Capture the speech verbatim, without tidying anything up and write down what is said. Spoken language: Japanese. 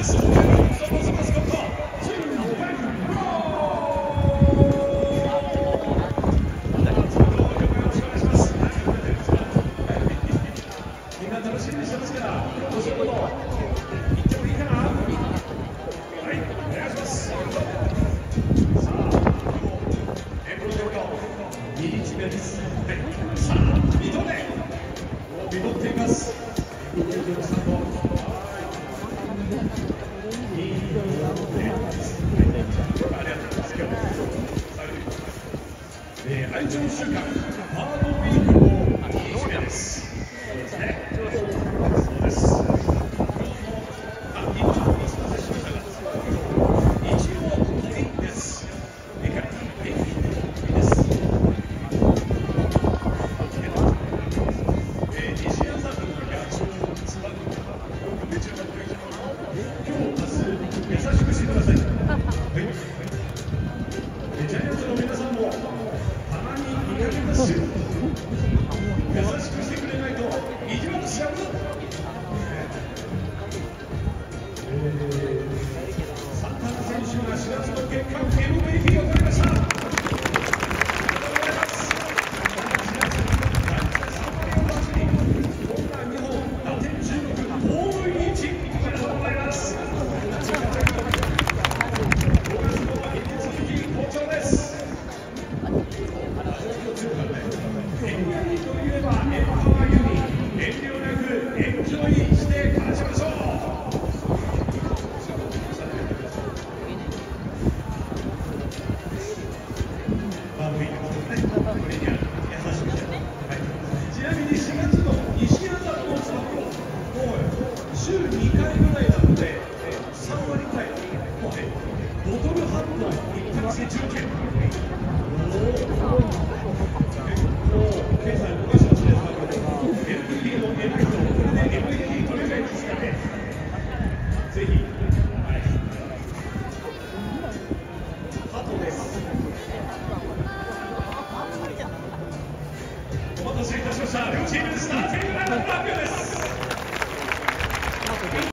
愛情週間ハードウィークのに日目です。そうですね。そうです。あ、今お待たせしましたが、一応ポイントです。理解、理解です。えー、西山さんの野鳥をつばくよくめちゃくちゃ今日明日優しくしてください。はい。ジャイアンツの皆さんもたまに見かけますよ。優しくしてくれないと意地悪しちゃう。サンタナ選手がしがつの月間 エムブイピー を取りました。ちなみにしがつの西山さんのスタッフは週にかいぐらいなのでさんわりぐらい、もうね、ボトルハットいっかげつでじゅっけん。おお、結構経済動かしてますね。エムブイピー の エムブイピー とこれで エムブイピー 取れないですかね。ぜひ、はい、ハトです。お待たせいたしました。両チームスターティングラインナップ発表です。